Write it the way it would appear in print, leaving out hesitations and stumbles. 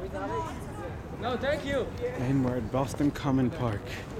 No, thank you. And we're at Boston Common Park.